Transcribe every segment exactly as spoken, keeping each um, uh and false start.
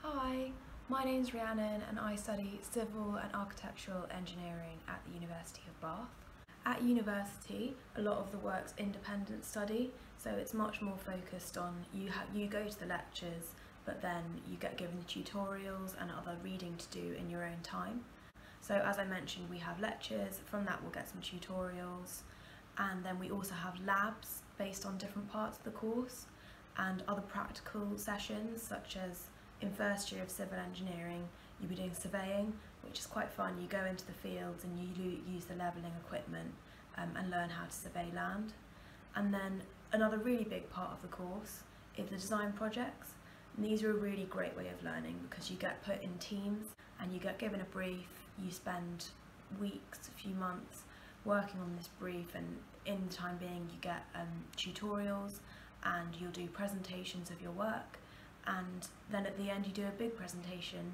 Hi, my name's Rhiannon and I study Civil and Architectural Engineering at the University of Bath. At university, a lot of the work's independent study, so it's much more focused on you, ha you go to the lectures, but then you get given the tutorials and other reading to do in your own time. So as I mentioned, we have lectures, from that we'll get some tutorials, and then we also have labs based on different parts of the course, and other practical sessions, such as in first year of civil engineering, you'll be doing surveying, which is quite fun. You go into the fields and you use the levelling equipment um, and learn how to survey land. And then another really big part of the course is the design projects. And these are a really great way of learning because you get put in teams and you get given a brief, you spend weeks, a few months working on this brief, and in the time being you get um, tutorials and you'll do presentations of your work. And then at the end you do a big presentation.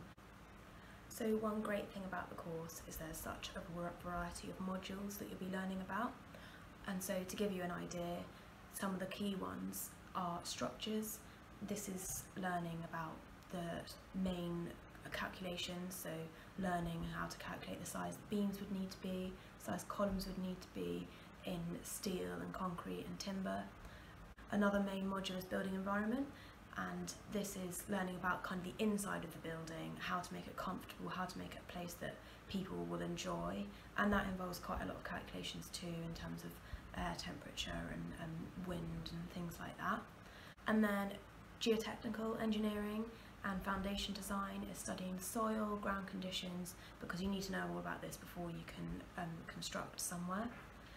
So one great thing about the course is there's such a variety of modules that you'll be learning about. And so to give you an idea, some of the key ones are structures. This is learning about the main calculations, so learning how to calculate the size the beams would need to be, size columns would need to be in steel and concrete and timber. Another main module is building environment. And this is learning about kind of the inside of the building, how to make it comfortable, how to make it a place that people will enjoy, and that involves quite a lot of calculations too in terms of air temperature and um, wind and things like that. And then geotechnical engineering and foundation design is studying soil, ground conditions, because you need to know all about this before you can um, construct somewhere.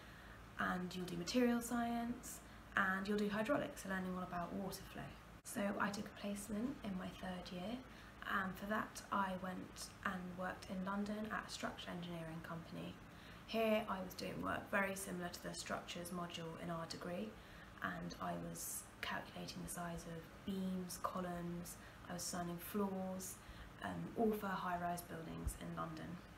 And you'll do material science, and you'll do hydraulics, so learning all about water flow. So I took a placement in my third year, and for that I went and worked in London at a structural engineering company. Here I was doing work very similar to the structures module in our degree, and I was calculating the size of beams, columns, I was designing floors, um, all for high-rise buildings in London.